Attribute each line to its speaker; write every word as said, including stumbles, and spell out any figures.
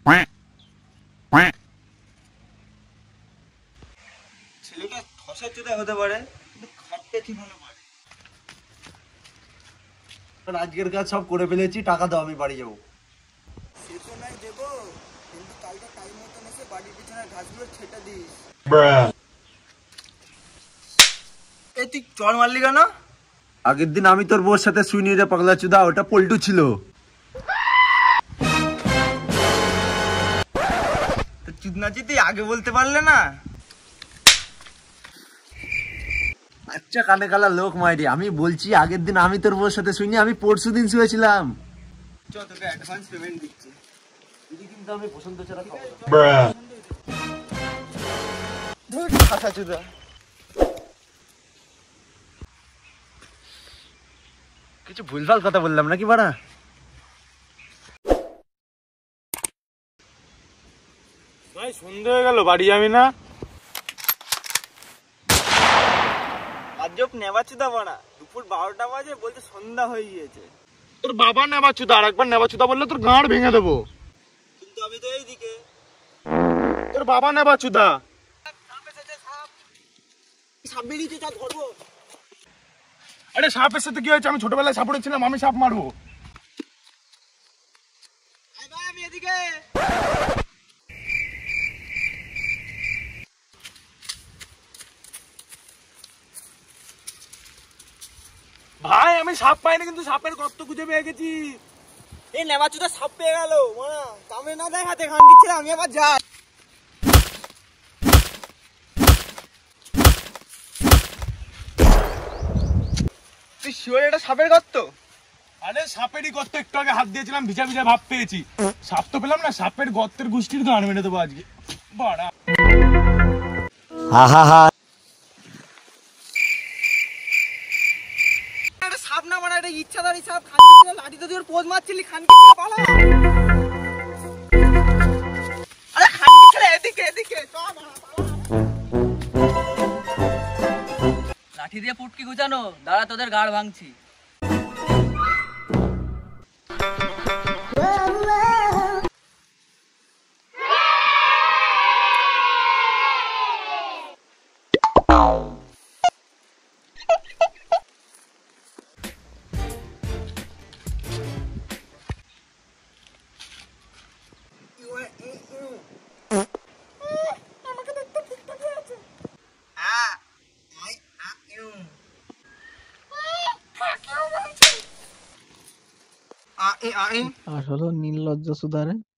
Speaker 1: ছেলেটা ঠসা চোদা হতে পারে, কিন্তু খাটতে ঠিক ভালো পারে।
Speaker 2: আজকের কাজ সব করে ফেলেছি, টাকা দাও, আমি বাড়ি যাবো।
Speaker 1: সে তো নাই দেবো, কিন্তু কালকে টাইম মতন এসে বাড়ির পিছনে ঘাসগুলো ছেটে দিস। এই তুই চড় মারলি কেন?
Speaker 2: আগের দিন আমি তোর বউর সাথে শুইনি রে পাগলা চুদা, ওটা পল্টু ছিল।
Speaker 1: চুদনাচি তুই আগে বলতে পারলে না?
Speaker 2: আচ্ছা কানে কালা লোক মাইরি, আমি বলছি আগের দিন আমি তোর বউর সাথে শুইনি, আমি পরশু দিন শুয়েছিলাম।
Speaker 1: চ তোকে অ্যাডভান্স পেমেন্ট দিচ্ছি।
Speaker 2: কিন্তু আমি পছন্দ ছাড়া খাবো না।
Speaker 1: ধুর খাসা চুদা।
Speaker 2: কিছু ভুলভাল কথা বললাম নাকি বাড়া?
Speaker 3: ভাই সন্ধে হয়ে গেল, বাড়ি যাবি না?
Speaker 1: আজব নেবা চুদা বাড়া, দুপুর বারোটা বাজে বলতে সন্ধ্যা হয়ে গিয়েছে।
Speaker 3: তোর বাবা নেবা চুদা, আর একবার নেবা চুদা বললে তোর গাঁড় ভেঙে দেবো।
Speaker 1: কিন্তু আমি তো এইদিকে।
Speaker 3: তোর বাবা নেবা চুদা।
Speaker 1: সাপ বেরিয়েছে, তা ধরবো।
Speaker 3: আরে সাপের সাথে কি হয়েছে? আমি ছোটবেলায় সাপ উড়েছিলাম, আমি সাপ মারবো।
Speaker 1: আমি এদিকে।
Speaker 3: ভাই আমি সাপ পাইনি, কিন্তু সাপের গর্ত খুঁজে পেয়ে গেছি।
Speaker 1: এই নেবা চুদা সাপ পেয়ে গেল, মানা কামড়ে না দেয় হাতে খান দিচ্ছিল, আমি আবার যাই। তুই শিওর এটা সাপের গর্ত?
Speaker 3: আরে সাপেরই গর্ত, একটু আগে হাত দিয়েছিলাম, ভিজা ভিজা ভাব পেয়েছি। সাপ তো পেলাম না, সাপের গর্তের গোষ্ঠীর গান মেরে দেবো আজকে বাড়া।
Speaker 1: একটা সাপ না মারা, এটা ইচ্ছাধারী সাপ। খান দিচ্ছিল, লাঠি তো দিয়ে পোজ মারছিলি, খান দিচ্ছিল, পালা। আরে খান দিচ্ছিল, এদিকে এদিকে
Speaker 4: লাঠি দিয়ে পুটকি গুছানো, দাঁড়া তোদের গাড় ভাঙছি।
Speaker 1: আসলে নির্লজ্জ সুধারে।